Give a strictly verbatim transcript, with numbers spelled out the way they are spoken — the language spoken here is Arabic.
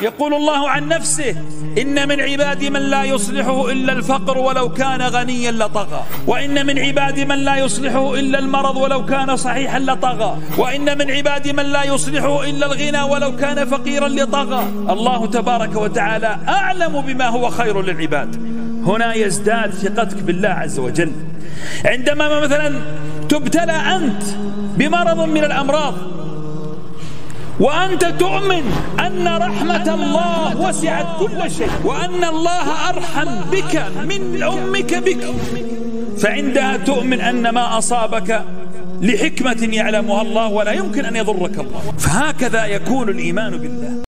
يقول الله عن نفسه: إن من عبادي من لا يصلحه إلا الفقر ولو كان غنيا لطغى، وإن من عبادي من لا يصلحه إلا المرض ولو كان صحيحا لطغى، وإن من عبادي من لا يصلحه إلا الغنى ولو كان فقيرا لطغى. الله تبارك وتعالى أعلم بما هو خير للعباد. هنا يزداد ثقتك بالله عز وجل. عندما مثلا تبتلى أنت بمرض من الأمراض وأنت تؤمن أن رحمة الله وسعت كل شيء، وأن الله أرحم بك من أمك بك، فعندها تؤمن أن ما أصابك لحكمة يعلمها الله ولا يمكن أن يضرك الله. فهكذا يكون الإيمان بالله.